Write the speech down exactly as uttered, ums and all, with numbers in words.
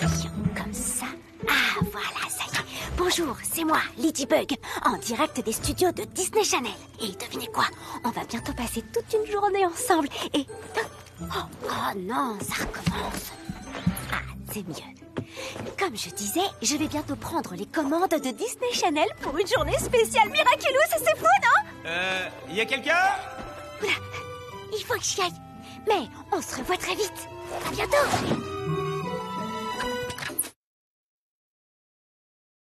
Voyons, comme ça. Ah, voilà, ça y est. Bonjour, c'est moi, Ladybug, en direct des studios de Disney Channel. Et devinez quoi? On va bientôt passer toute une journée ensemble et... Oh, oh non, ça recommence. Ah, c'est mieux. Comme je disais, je vais bientôt prendre les commandes de Disney Channel pour une journée spéciale Miraculous. C'est fou, non? Euh... Y a quelqu'un? Oula, il faut que j'y aille. Mais on se revoit très vite. À bientôt.